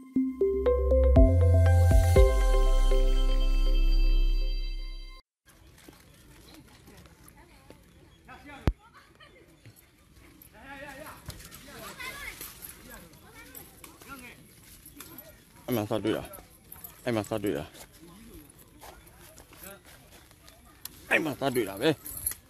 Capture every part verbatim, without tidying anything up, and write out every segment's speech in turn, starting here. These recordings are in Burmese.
哎妈，杀对了！哎妈，杀对了！哎妈，杀对了呗！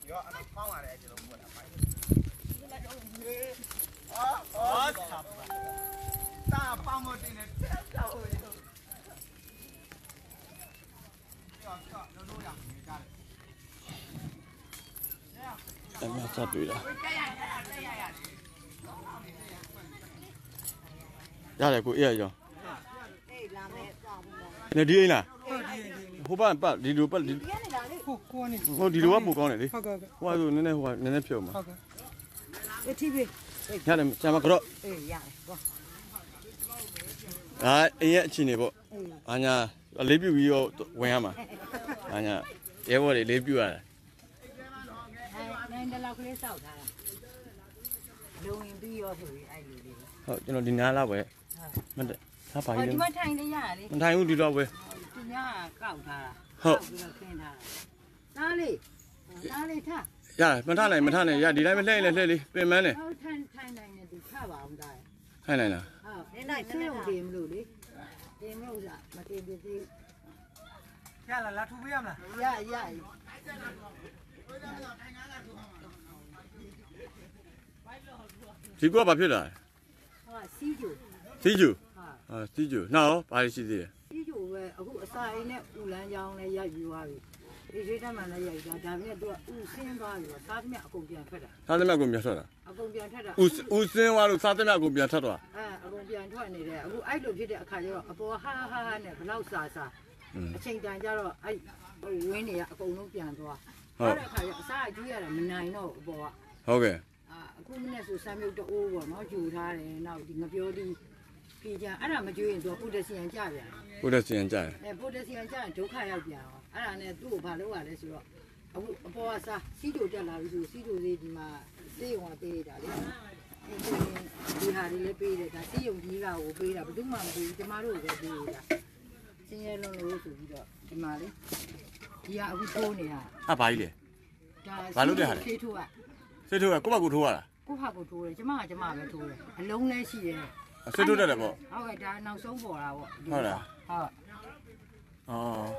哎妈，杀对了！ra đây cô yêu rồi. Này đi nè. Hố bạn bạn đi đâu bạn đi. Hố đi đâu bạn bố con này đi. Hoa rồi nên này hoa nên này phiêu mà. Nhà này cha mà có. À, ấy chị này bộ. Anh à, lấy biểu biểu quen mà. Anh à, em vào để lấy biểu à. Này là cái sao thà. Đâu em đi vô thử ai đi đi. Ờ, cho nó đi nã lao vậy. Mình đấy, thà phải đi. Ờ, mà thay đấy nhá đi. Mình thay cũng đi đâu vậy? Đi nhá, cạo thà. Ờ. Nào đi, nào đi thà. Dạ, mình thay này, mình thay này, dạ đi đây mình lên lên lên đi, bên mình này. Ờ, thay thay này này thì thà vào không đây. Thay này nè. Ờ, cái này nó không tìm được đi. Tìm đâu dạ, mà tìm được gì? Dạ là lá thu viêm là. Dạ dạ. Chị có bao nhiêu rồi? À, xí chủ. Xí chủ. À, xí chủ. Nào, bao nhiêu xí gì? Xí chủ về, ở khu xa ấy nè, u lan giang này dạy gì vậy? Thì cái đó mà nó dạy ra, đam mê tôi u xin vào rồi, sát mẹ cũng biến thoát rồi. Sát mẹ cũng biến thoát rồi. Cũng biến thoát rồi. U u xin vào rồi, sát mẹ cũng biến thoát rồi. À, cũng biến thoát này đấy. Aku ai lúc thì đấy khai rồi, aku ha ha ha này, lâu xa xa. Chính đang cho rồi, ai, quên này, aku nó biến thoát. Đó là khai rồi, xa chú là mình này nó bỏ. Ok. Aku mình số sáu mươi độ over nó chú tha đấy, nào thì ngập vô đi. Khi cha, anh làm mà chú yên rồi, phụ được tiền trả vậy. Phụ được tiền trả. Này, phụ được tiền trả, chú khai học vậy. Anh này tu vào đâu vậy rồi. Aku apa sa, xí chủ trả lại rồi, xí chủ gì mà xí hoa tê đấy. Đi hà đi lấy bê đấy, xí dùng gì vào bê là, đúng mà bê, cái má rồi cái bê là. Xin nhớ luôn rồi rồi đó, cái má đấy. Đi hà aku thô này à. À phải đi. Phải lúc đấy hả? Xí thô à. Xí thô à, cô bà cô thô à? Cô bà cô thô đấy, chứ mà chứ mà phải thô đấy. Lông này xí đấy. Xí thô đấy là bộ. Họ cái đó nó sống bỏ là bộ. ဟုတ်လား Ờ. Ờ.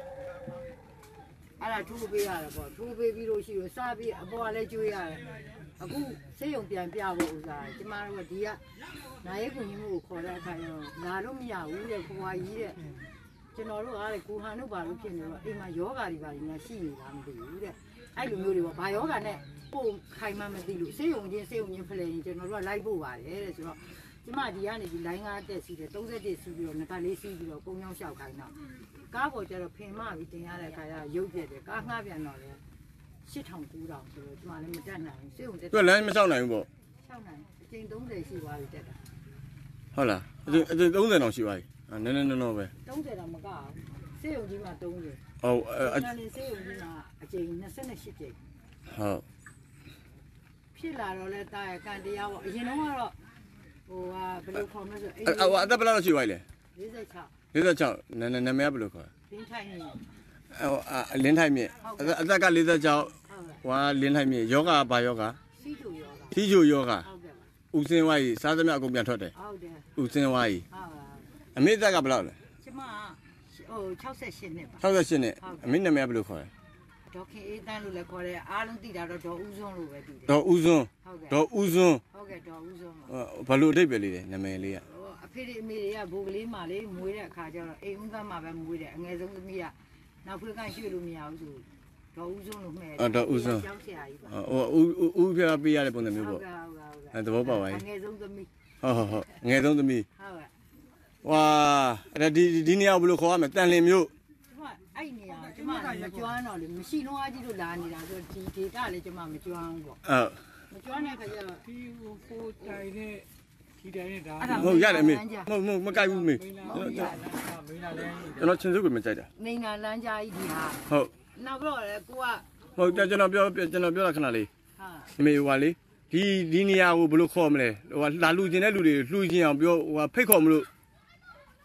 Anh là thu bê à là bộ, thu bê bê rồi xí rồi, sa bê, bộ lại chui à. Aku sử dụng tiền bia bộ rồi, chứ mà rồi đi à. Này cũng như một khó là thay rồi, là lúc nhà uống được hoa gì đấy. Chứ nó lúc ấy cô hắn lúc bà lúc kia nữa, em mà yoga đi bà đi là xí gì làm gì đấy. Ai cũng như đi bộ, bà yoga này, cô khai mà mình đi lúc sử dụng tiền sử dụng tiền plei, chứ nó lúc lại bộ bà đấy, chứ nó. Chứ mà đi anh đi lấy ngã để xí đấy, tông sẽ để xí rồi, người ta lấy xí rồi, công nhau sao khai nào. Cá bộ cho nó phèn mà bị tiền lại khai là dấu tiền đấy, cá ngã biển nó đấy. Xí thằng cũ rồi, chứ mà nó mới chân này, sử dụng tiền. Cái này mới sau này bộ. Sau này, trên tông sẽ xí vào được. ဟုတ်လားအဲ့ဒါသုံးဆယ်တောင်ရှိပါပြီအဲနည်းနည်းနော်နော်ပဲသုံးဆယ်တောင်မကအောင်စေယုံကြီးမှာသုံးဆယ်ဟုတ်အဲနာနေစေယုံကြီးမှာအကျိန်၂၈ကြိမ်ဟုတ်ဖြစ်လာတော့လဲတာရကန်တရားပေါ့အရင်တော့ကတော့ဟိုဟာဘယ်လိုခေါ်မလဲဆိုအဲ့အအသက်ဘယ်လောက်ရှိပါလဲ၄၆၄၆နာမည်နာမည်ကဘယ်လိုခေါ်လဲလင်းထိုင်နေအလင်းထိုင်မြင့်အသက်က၄၆ဟွာလင်းထိုင်မြင့်ယောဂဘာယောဂစီချိုယောဂစီချိုယောဂဟုတ်ကဲ့ပါဦးစင်းဝါးကြီးစားသမျှအကုန်ပြန်ထွက်တယ်ဟုတ်တယ်ဦးစင်းဝါးကြီးဟုတ်ပါအမေသက်ကဘယ်လောက်လဲကျမဟို၆၈နှစ်ပါ၆၈နှစ်အမေနာမည်ကဘယ်လိုခေါ်လဲဒေါခင်အေးတန်းလို့လည်းခေါ်တယ်အားလုံးသိတာတော့ဒေါ်ဦးစွန်းလို့ပဲသိတယ်ဒေါ်ဦးစွန်းဟုတ်ကဲ့ဒေါ်ဦးစွန်းဟုတ်ကဲ့ဒေါ်ဦးစွန်းပါဘယ်လိုအဓိပ္ပာယ်လေးလဲနာမည်လေးကဟိုအဖေအမေတွေကဘိုးကလေးမှလေးမွေးတဲ့အခါကျတော့အိမ်ဦးသားမှပဲမွေးတယ်အငယ်ဆုံးသမီးကနောက်ဖွေးကရွှေ့လို့မရဘူးဆိုဒေါ်ဦးစွန်းလို့မှဲ့တယ်ဒေါ်ဦးစွန်းကျောင်းဆရာကြီးပါဟိုဦးဦးပြပေးရတဲ့ပုံစံမျိုးဟုပေါ့တ်ကဲ့ဟုတ်ကဲ့ဟုတ်ကဲ့အဲသဘောပေါက်ပါအရဲ့ငယ်ဆုံးသမီးဟုတ်ဟုတ်ဟုတ်ငယ်ဆုံးသမီးဟုတ်ကဲ့ဝါအဲ့ဒီဒီနေရာဘယ်လိုခေါ်ရမလဲတန်လင်မျိုးကျမအဲ့နေရာကျမမကျွမ်းတော့လေမရှိတော့အကြီးလို့လာနေတာဆိုဒီဒေတာလေကျမမကျွမ်းဘူးပေါ့ဟုတ်မကျွမ်းတဲ့ခါကျတော့ဒီဟိုကိုတိုင်နဲ့ဒီတိုင်နဲ့ဒါဟုတ်ရတယ်မေမဟုတ်မကိုက်ဘူးမေမင်းလာမင်းလာမင်းလာလဲကျွန်တော်ချင်းစုကိုမကြိုက်တာနေနာလမ်းကြားကြီးဒီဟာဟုတ်နောက်ပြီးတော့လေကိုကဟုတ်ကျွန်တော်ပြောကျွန်တော်ပြောတာခဏလေးဟာဒီမေဟိုကလေဒီဒီနေရာကိုဘယ်လိုခေါ်မလဲဟိုကလာလူကျင်တဲ့လူတွေလှူကျင်အောင်ပြောဟိုကဖိတ်ခေါ်မလို့ဖိ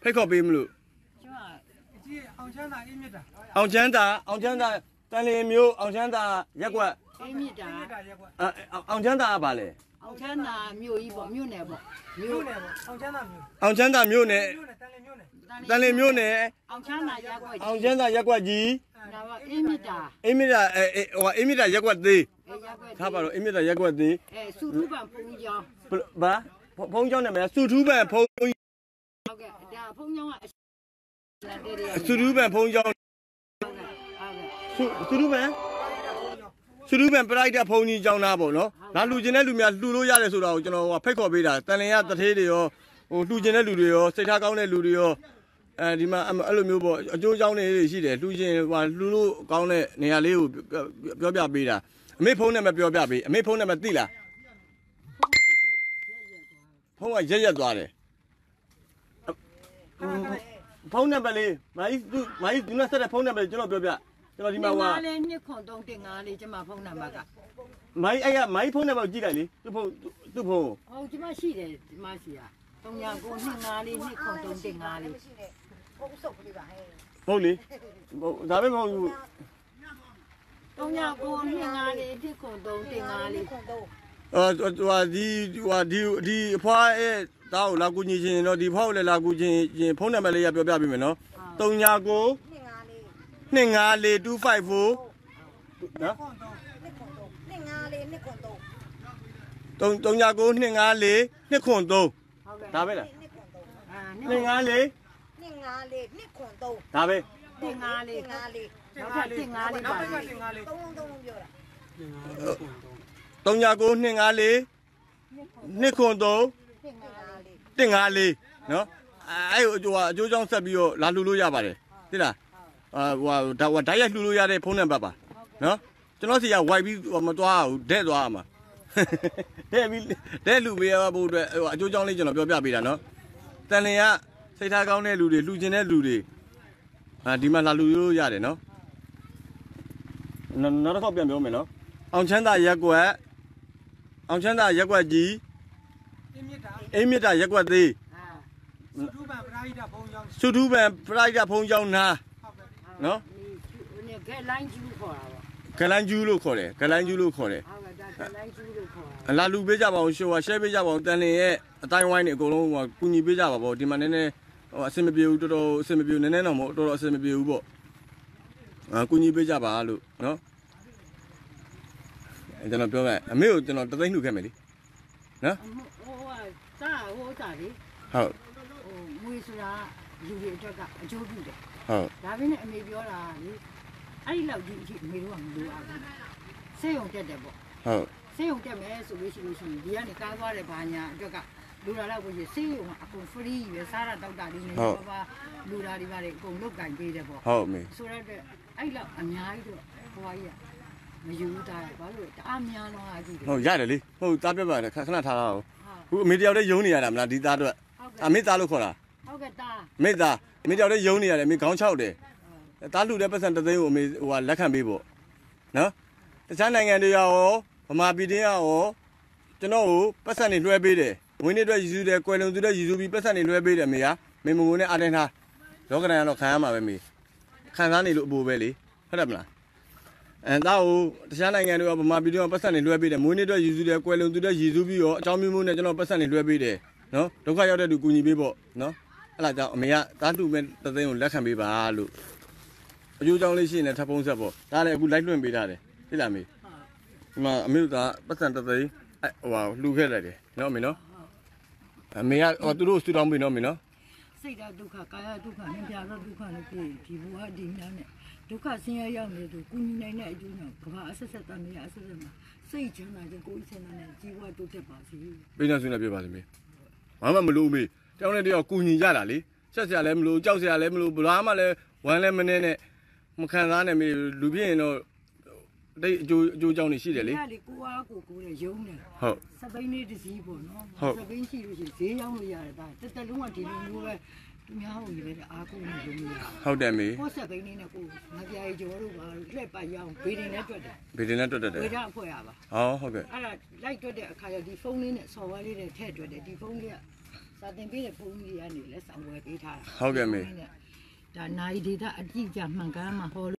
ဖိတ်ခေါ်ပေးမလို့ကျမဒီအောင်ချမ်းသာအင်းမြတ်တာအောင်ချမ်းသာအောင်ချမ်းသာတန်လင်းမျိုးအောင်ချမ်းသာရက်ကွက်အေးမြစ်တာမြတ်တာရက်ကွက်အောင်ချမ်းသာကပါလေအောင်ချမ်းသာမြို့ကြီးပေါ့မြို့နယ်ပေါ့မြို့နယ်ပေါ့အောင်ချမ်းသာမြို့အောင်ချမ်းသာမျိုးနဲ့မြို့နယ်တန်လင်းမြို့နယ်တန်လင်းမျိုးနဲ့အောင်ချမ်းသာရက်ကွက်အောင်ချမ်းသာရက်ကွက်ကြီးဒါကအေးမြစ်တာအိမ်မြတာအဲဟိုအိမ်မြတာရက်ကွက်သေးအေးရက်ကွက်ထားပါတော့အိမ်မြတာရက်ကွက်သေးအဲစုထုပံဖုန်းကြောင်းဘာဖုံးကြောင်းနဲ့မစုထူးပန်ဖုံးဟုတ်ကဲ့ဒါဖုန်းကြောင်းကစုထူးပန်ဖုံးကြောင်းဟုတ်ကဲ့ဟုတ်ကဲ့စုစုထူးပန်စုထူးပန်ပရိုက်တာဖုံးကြီးကြောင်းသားပေါ့နော်ဒါလူကျင်တဲ့လူများလှူလို့ရတယ်ဆိုတာကိုကျွန်တော်ဖိတ်ခေါ်ပေးတာတန်လင်ရတထေးတွေရောဟိုလှူကျင်တဲ့လူတွေရောစိတ်ထားကောင်းတဲ့လူတွေရောအဲဒီမှာအဲ့လိုမျိုးပေါ့အကျိုးကြောင်းတွေရှိတယ်လှူကျင်ဟိုလှူလို့ကောင်းတဲ့နေရာလေးကိုပြောပြပေးတာအမေဖုန်းနဲ့မပြောပြပေးအမေဖုန်းနဲ့မသိလားဖုန်းကရက်ရက်သွားတယ်ဖုန်းနံပါတ်လေးမိုင်းသူမိုင်းဒီမှာဆက်တဲ့ဖုန်းနံပါတ်ကျွန်တော်ပြောပြကျွန်တော်ဒီမှာဟိုလေးနှစ်ခွန်သုံးတင်ငါလေးကျမဖုန်းနံပါတ်ကမိုင်းအဲ့ကမိုင်းဖုန်းနံပါတ်ကြည့်လိုက်လေသူ့ဖုန်းသူ့ဖုန်းဟုတ်ကျမရှိတယ်ဒီမရှိอ่ะသုံးညာကိုနှစ်ငါလေးနှစ်ခွန်သုံးတင်ငါလေးဟုတ်လေဒါပဲမဟုတ်ဘူးသုံးညာကိုနှစ်ငါလေးနှစ်ခွန်သုံးတင်ငါလေးအော်ဟိုဒီဟိုဒီဒီအဖွားရဲ့တားကိုလာကူညီခြင်းတော့ဒီဖွားကိုလည်းလာကူခြင်းရင်ဖုန်းနံပါတ်လေးရပြောပြပေးမယ်နော်သုံးညာကိုနှစ်ငါလေးtwo five fourနော်နှစ်ငါလေးနှစ်ခွန်သုံးသုံးသုံးညာကိုနှစ်ငါလေးနှစ်ခွန်သုံးဒါပဲလားနှစ်ငါလေးနှစ်ငါလေးနှစ်ခွန်သုံးဒါပဲတင်ငါလေးငါလေးနောက်ထပ်တင်ငါလေးနောပါက်ကတင်ငါလေးသုံးလုံးသုံးလုံးပြောတာသုံးညာကိုနှစ်ငါလေးနှစ်ခွန်သုံးတင်ငါလေးတင်ငါလေးနော်အဲ့ဟိုအကျိုးအကျိုးကြောင့်ဆက်ပြီးတော့လာလှူလို့ရပါတယ်သိလားအာဟိုဒါဓာတ်ရိုက်လှူလို့ရတဲ့ဖုန်းနံပါတ်ပါနော်ကျွန်တော်စီက wipe ပြီးမသွားဘူးဒဲ့သွားရမှာဒဲ့ပြီးဒဲ့လှူပေးရဖို့အတွက်ဟိုအကျိုးကြောင့်လေးကျွန်တော်ပြောပြပေးတာနော်တန်လင်ကစိတ်ထားကောင်းတဲ့လူတွေလှူခြင်းတဲ့လူတွေအာဒီမှာလာလှူလို့ရတယ်နော်နောက်တစ်ခေါက်ပြန်ပြောမယ်နော်အောင်ချမ်းသာရက်ကွက်အောင်ချမ်းသာရက်ကွက်ကြီးအင်းမြတ်တာအိမ်မြတာရက်ကွက်သေးအာစုထူးပံပရာဟိတဘုံကြောင်းစုထူးပန်ပရိုက်တာဖုံးကြောင်းနာဟုတ်ကဲ့နော်ဒီကဲလိုင်းကျူးခေါ်တာပေါ့ဂလန်ကျူးလို့ခေါ်တယ်ဂလန်ကျူးလို့ခေါ်တယ်ဟုတ်ကဲ့ဒါကလိုင်းကျူးလို့ခေါ်တာအလာလူပေးကြပါအောင်ရှိုးပါရှယ်ပေးကြပါအောင်တန်လင်ရဲ့အတိုင်းဝိုင်းတွေအကုန်လုံးဟိုကူညီပေးကြပါပေါ့ဒီမှာနည်းနည်းဟိုအဆင်မပြေဘူးတော်တော်အဆင်မပြေဘူးနည်းနည်းတော့မဟုတ်တော်တော်အဆင်မပြေဘူးပေါ့အာကူညီပေးကြပါလို့နော်အဲကျွန်တော်ပြောမယ်အမေကိုကျွန်တော်တသိန်းလှူခဲ့မယ်လေနော်ဟိုဟိုစာဟိုစာလေးဟုတ်ဟိုမွေးဆိုတာလူတွေအတွက်ကအကျိုးပြုတယ်ဟုတ်ဒါပေမဲ့အမေပြောတာလေအဲ့ဒီလောက်ကြီးအဖြစ်အမေတို့ကမလိုအောင်စေယုံတက်တယ်ပေါ့ဟုတ်စေယုံတက်မယ်ဆိုလို့ရှိလို့ရှိရင်ဒီကနေကားသွားတဲ့ဘာညာအတွက်ကလူလာတော့ကိုကြီးစေယုံကအကုန် free ပဲစားတာတောက်တာလေးနေပါပါလူလာတွေပါလေအကုန်လုတ်ကင်ပေးတယ်ပေါ့ဟုတ်အမေဆိုတော့အဲ့လောက်အများကြီးတော့ဟိုဟာကြီးမယူတာဘာလို့တအားများတော့အကြီးတယ်ဟုတ်ရတယ်လေဟုတ်သားပြတ်ပါတယ်ခဏထားတာဟုတ်ဟုတ်ခုအမေတယောက်တည်းယုံနေရတာမလားဒီသားအတွက်အမေသားလို့ခေါ်တာဟုတ်ကဲ့တာအမေသားအမေတယောက်တည်းယုံနေရတယ်အမေခေါင်းချောက်တယ်သားလှူတဲ့ပတ်စံတသိန်းကိုအမေဟိုဟာလက်ခံပေးဖို့နော်တခြားနိုင်ငံတွေရောဗမာပြည်တင်းရောကျွန်တော်ကိုပတ်စံနေလွှဲပေးတယ်ဝင်းနေအတွက်ရည်စူးတယ်ကွယ်လုံသူတဲ့ရည်စူးပြီးပတ်စံနေလွှဲပေးတယ်မေကမေမငုံနဲ့အာတင်ထားလောကရန်ကတော့ခံရမှာပဲမေခံစားနေလို့အပူပဲလေဟုတ်တယ်မလားအဲသားကိုတခြားနိုင်ငံတွေကဗမာပြည်တွေကပတ်စံနေလွှဲပေးတယ်မွေးနေ့အတွက်ရည်စူးတယ်ကွယ်လုံသူတဲ့ရည်စူးပြီးတော့အကြောင်းမျိုးမျိုးနဲ့ကျွန်တော်ပတ်စံနေလွှဲပေးတယ်နော်ဒုက္ခရောက်တဲ့သူကူညီပေးပေါ့နော်အဲ့ဒါကြောင့်အမေကသားတူမဲ့တသိန်းကိုလက်ခံပေးပါလို့အကျိုးကြောင့်လေးရှိနေထပ်ဖုံးဆက်ပေါ့ဒါလည်းအခုလိုက်လွှင့်ပေးထားတယ်သိလားမေဒီမှာအမေတို့ကပတ်စံတသိန်းဟိုဟာလှူခဲ့လိုက်တယ်နော်မေနော်အမေကဟိုသူတို့စူတောင်းပေးနော်မေနော်စိတ်ဓာတ်ဒုက္ခကာယဒုက္ခနဲ့ပြာတော့ဒုက္ခနဲ့ပြည်ဒီဘဝဒီများနဲ့ဒုက္ခဆင်းရဲရောက်နေသူကုညီနိုင်တဲ့အကျိုးကြောင့်ကဘာအဆက်ဆက်တမ်းရအဆက်ဆက်မှာစိတ်ချမ်းသာခြင်းကိုယ်ဆန္ဒနဲ့ជីវတိုးတက်ပါစေပေးနေဆွေးနေပြပါလိမ့်မေဘာမှမလို့မေတယောက်နဲ့တယောက်ကူညီကြတာလေဆက်စရာလည်းမလို့ကြောက်စရာလည်းမလို့ဘလားမှလည်းဝမ်းလည်းမနေနဲ့မခံစားနဲ့မေလူပြင်းရင်တော့တိတ်အကျိုးအကျိုးကြောင့်နေရှိတယ်လေဒီကလေကိုအားကိုကိုယ်ရဲ့ယုံတယ်ဟုတ်စပိန်လေးတစ်စီးပေါ့နော်စပိန်ရှိလို့ရှိရင်ဈေးရောက်လို့ရတယ်ဒါတက်တက်လုံးကဒီလိုမျိုးပဲသူများဟုတ်ပြီပဲအားကိုနေလို့မရဟုတ်တယ်မေကိုစပိန်လေးနဲ့ကိုငါပြားကြီးကျော်တို့ပါလှက်ပတ်ရအောင်ဘေးတင်နဲ့တွက်တယ်ဗီဒီနဲ့တွတ်တက်တယ်ဝေဒအဖွဲရပါဟောဟုတ်ကဲ့အဲ့ဒါလိုက်တွက်တဲ့အခါကျဒီဖုန်းလေးနဲ့ဆော်ဝါးလေးနဲ့ထည့်တွက်တယ်ဒီဖုန်းလေးကစာစာတင်ပေးတဲ့ဘုန်းကြီးကနေလည်းဆောင်ဝယ်ပေးထားတာဟုတ်ကဲ့မေဒါနိုင်ဒေတာအကြည့်ကြမှန်ကန်မှာဟော